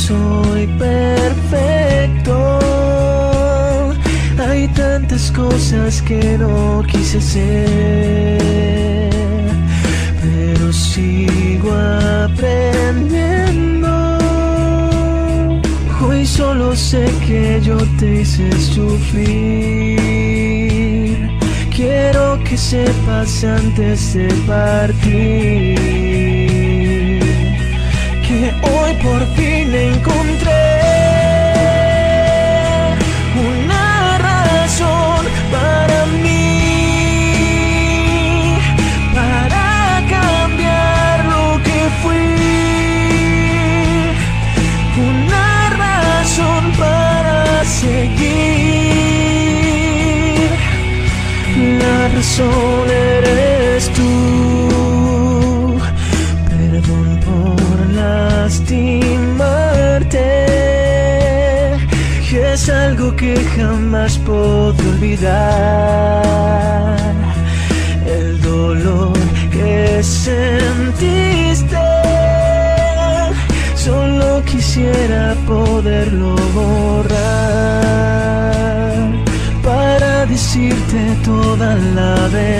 soy perfecto. Hay tantas cosas que no quise ser, pero sigo aprendiendo. Hoy solo sé que yo te hice sufrir. Quiero que sepas antes de partir que hoy por fin encontré una razón para mí, para cambiar lo que fui, una razón para seguir. La razón eres tú. Perdón por lastimarte, que es algo que jamás puedo olvidar. El dolor que sentiste, solo quisiera poderlo borrar para decirte toda la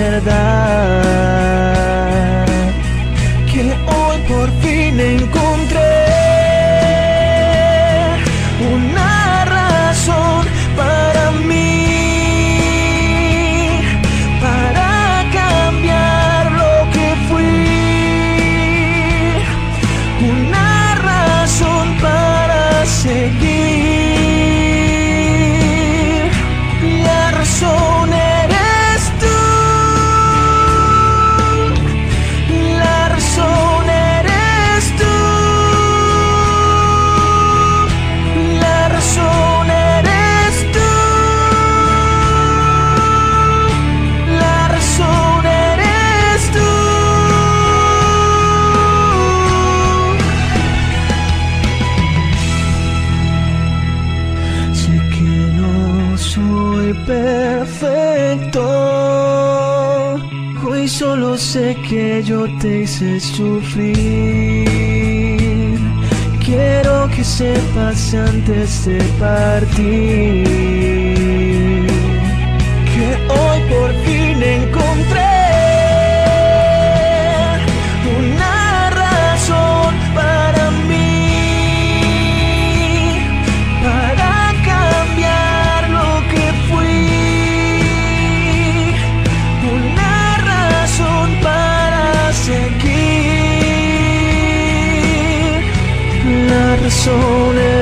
verdad, que hoy por fin encontré una razón para mí, para cambiar lo que fui, una razón para seguir. La razón eres tú. La razón eres tú. La razón eres tú. La razón eres tú. Sé que no soy perfecto. Hoy solo sé que yo te hice sufrir. Quiero que sepas antes de partir que hoy por fin encontré una razón para mí, para cambiar lo que fui, una razón para seguir. La razón es